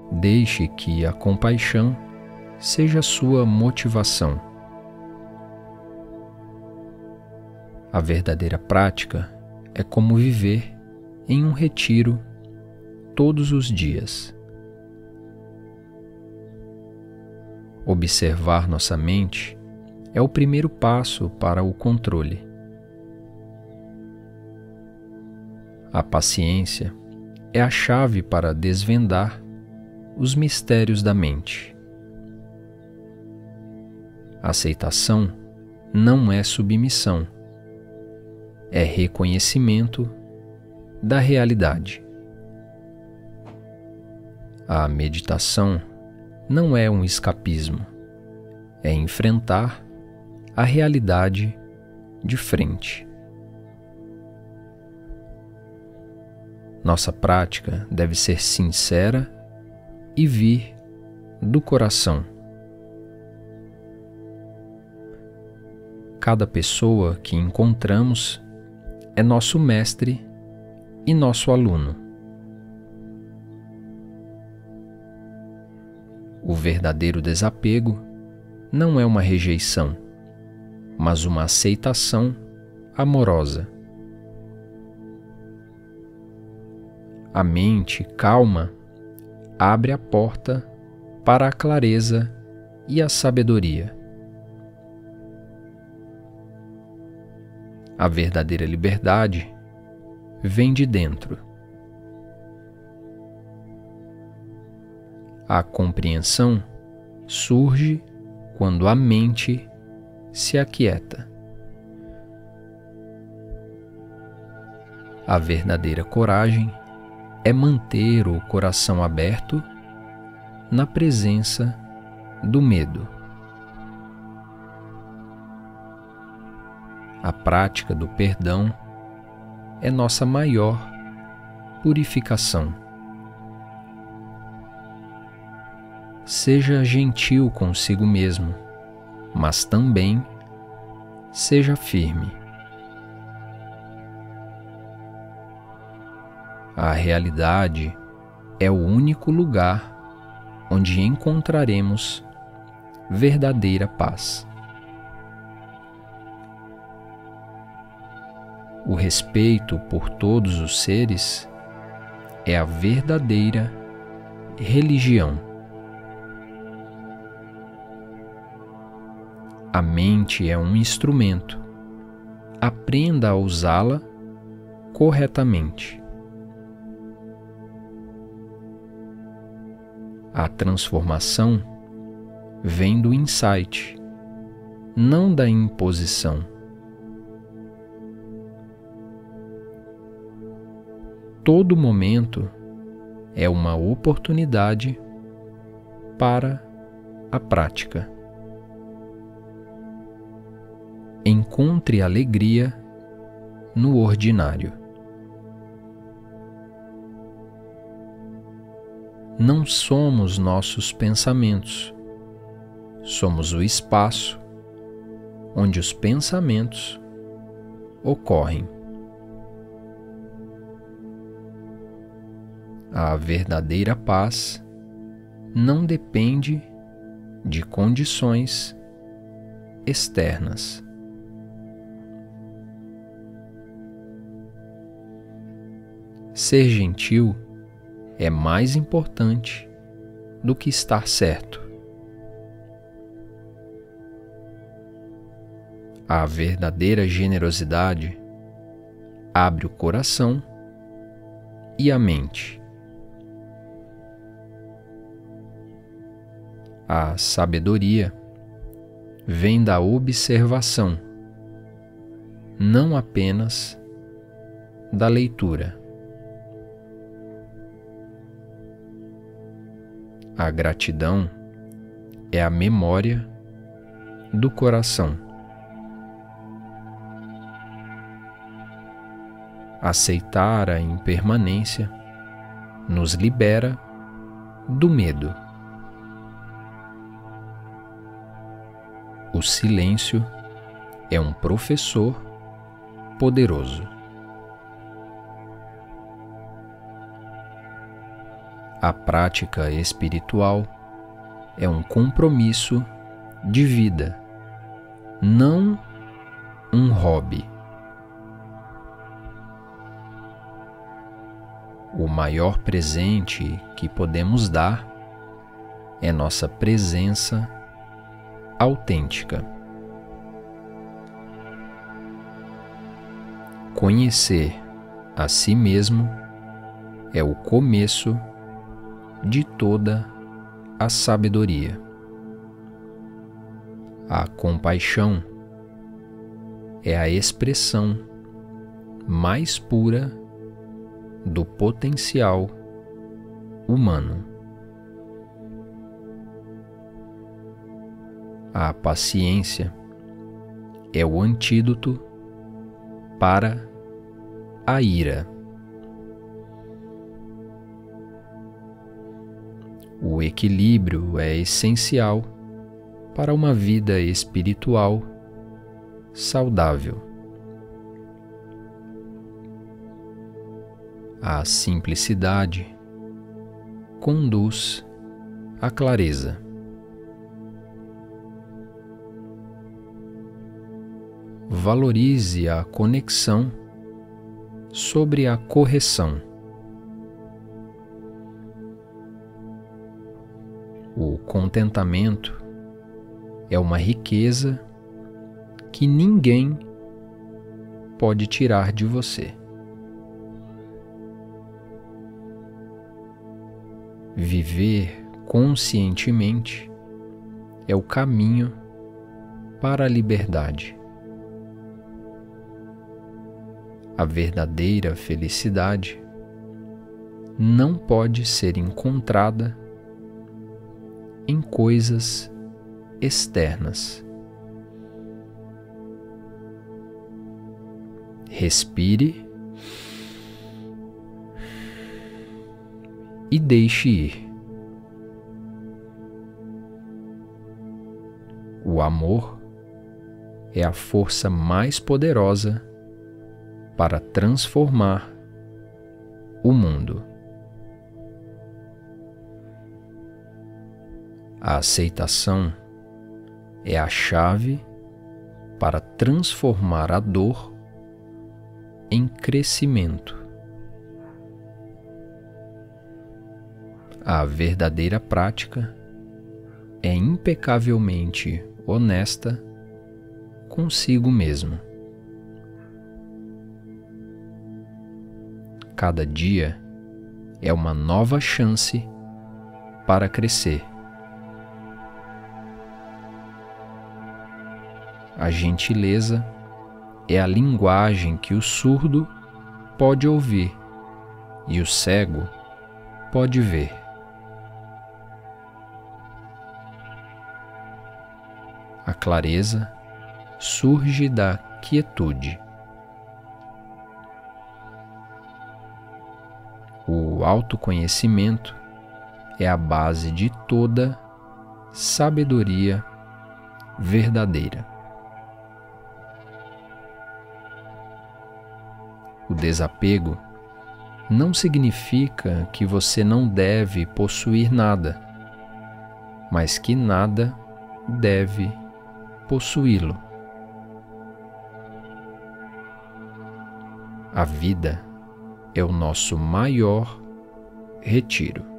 Deixe que a compaixão seja sua motivação. A verdadeira prática é como viver em um retiro todos os dias. Observar nossa mente é o primeiro passo para o controle. A paciência é a chave para desvendar os mistérios da mente. Aceitação não é submissão, é reconhecimento da realidade. A meditação não é um escapismo, é enfrentar a realidade de frente. Nossa prática deve ser sincera e vir do coração. Cada pessoa que encontramos é nosso mestre e nosso aluno. O verdadeiro desapego não é uma rejeição, mas uma aceitação amorosa. A mente calma abre a porta para a clareza e a sabedoria. A verdadeira liberdade vem de dentro. A compreensão surge quando a mente se aquieta. A verdadeira coragem é manter o coração aberto na presença do medo. A prática do perdão é nossa maior purificação. Seja gentil consigo mesmo, mas também seja firme. A realidade é o único lugar onde encontraremos verdadeira paz. O respeito por todos os seres é a verdadeira religião. A mente é um instrumento. Aprenda a usá-la corretamente. A transformação vem do insight, não da imposição. Todo momento é uma oportunidade para a prática. Encontre alegria no ordinário. Não somos nossos pensamentos, somos o espaço onde os pensamentos ocorrem. A verdadeira paz não depende de condições externas. Ser gentil é mais importante do que estar certo. A verdadeira generosidade abre o coração e a mente. A sabedoria vem da observação, não apenas da leitura. A gratidão é a memória do coração. Aceitar a impermanência nos libera do medo. O silêncio é um professor poderoso. A prática espiritual é um compromisso de vida, não um hobby. O maior presente que podemos dar é nossa presença autêntica. Conhecer a si mesmo é o começo de toda a sabedoria. A compaixão é a expressão mais pura do potencial humano. A paciência é o antídoto para a ira. O equilíbrio é essencial para uma vida espiritual saudável. A simplicidade conduz à clareza. Valorize a conexão sobre a correção. O contentamento é uma riqueza que ninguém pode tirar de você. Viver conscientemente é o caminho para a liberdade. A verdadeira felicidade não pode ser encontrada em coisas externas. Respire e deixe ir. O amor é a força mais poderosa para transformar o mundo. A aceitação é a chave para transformar a dor em crescimento. A verdadeira prática é impecavelmente honesta consigo mesmo. Cada dia é uma nova chance para crescer. A gentileza é a linguagem que o surdo pode ouvir e o cego pode ver. A clareza surge da quietude. O autoconhecimento é a base de toda sabedoria verdadeira. O desapego não significa que você não deve possuir nada, mas que nada deve possuí-lo. A vida é o nosso maior retiro.